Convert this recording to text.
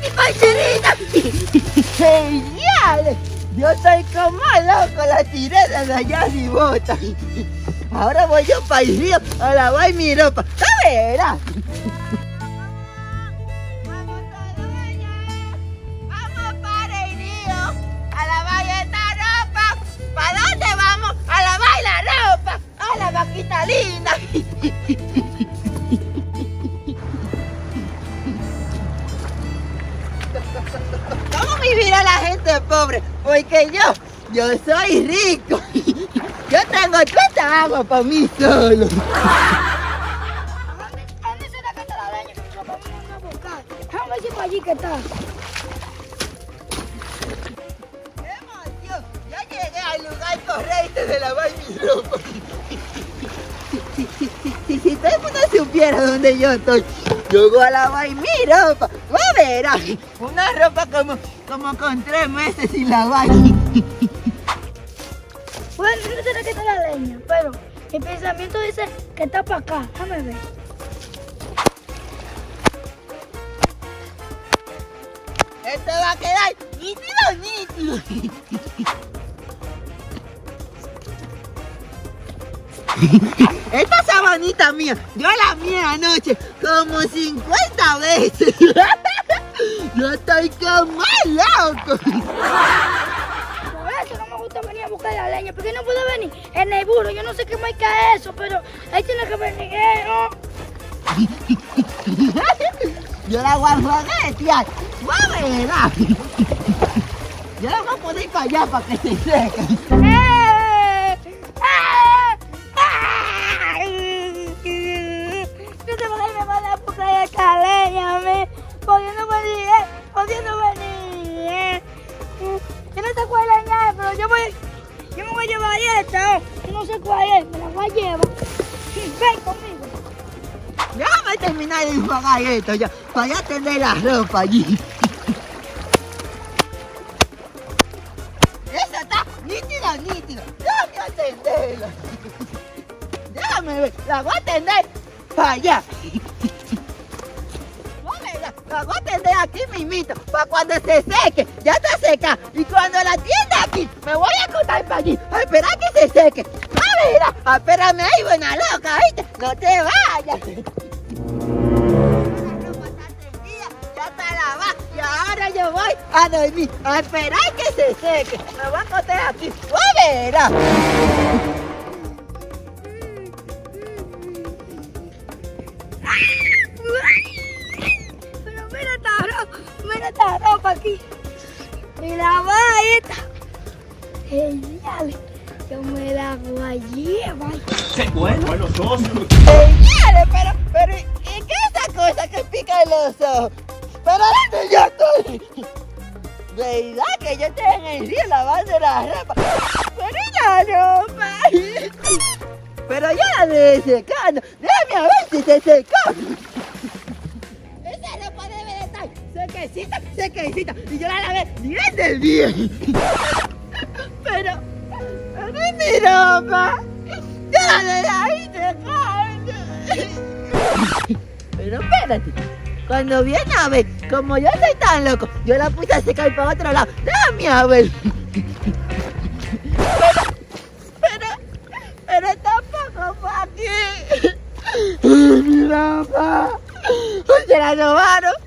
mi parcerita! ¡Genial! Yo estoy como loco, la tiré desde allá mi bota. Ahora voy yo para el río a lavar mi ropa. ¡A verás! ¡Vamos todos allá! ¡Vamos para el río a lavar esta ropa! ¿Para dónde vamos? ¡A lavar la ropa! ¡A la vaquita linda! ¿Cómo vivirá la gente pobre? Porque yo soy rico. Yo tengo tanta agua para mí solo. ¿Dónde será que está la leña? Lo vamos a buscar. Vamos a ver si por allí que está. ¡Qué emoción! Ya llegué al lugar correcto de lavar mi ropa. Si todo el mundo supiera dónde yo estoy, yo voy a lavar mi ropa. Va a ver, una ropa como con 3 meses sin lavar. Bueno, ¿dónde será que está la leña? Pero mi pensamiento dice que está para acá. Déjame ver. Esto va a quedar nítido. Esta sabanita mía, yo la mié anoche como 50 veces. Yo estoy como loco. Por eso no me gusta venir a buscar la leña, porque no puedo venir en el burro. Yo no sé qué marca es eso, pero ahí tiene que venir. Yo la voy a jugar, va a ver. Yo la voy a poner para allá para que se seque. No te voy a mandar a buscar esta leña, pudiendo venir. Yo no sé cuál es la leña, pero yo me voy a llevar esta. Yo no sé cuál es, me la voy a llevar. Ven conmigo. Déjame terminar de enjuagar esto ya, para ya tener la ropa allí. Eso está nítido. Déjame atenderla. Déjame ver, la voy a tender para allá. La voy a tender aquí mismito, para cuando se seque, ya está seca. Y cuando la tienda aquí, me voy a acostar para allí, a esperar que se seque. A ver, espérame ahí, buena loca, ¿viste? No te vayas. La ropa está tendida, ya está lavada, y ahora yo voy a dormir, a esperar que se seque. Me voy a acostar aquí, a ver. Mira esta ropa aquí. Y la esta. Genial. Yo me la voy a llevar. ¡Qué bueno socios! Genial, pero, ¿y qué es esa cosa que pica en los ojos? ¿Pero dónde yo estoy? ¿Verdad que yo estoy en el río lavando la ropa? Pero la ropa. Pero yo la debe secando. Déjame a ver si se secó. Esa ropa debe de estar sequecita. Y yo la lavé bien. Pero es mi ropa. Yo la dejé ahí secando. Pero espérate. Cuando viene a ver, como yo soy tan loco, yo la puse a secar para otro lado. Déjame a ver. Pero tampoco fue aquí. Mi ropa. Se la robaron.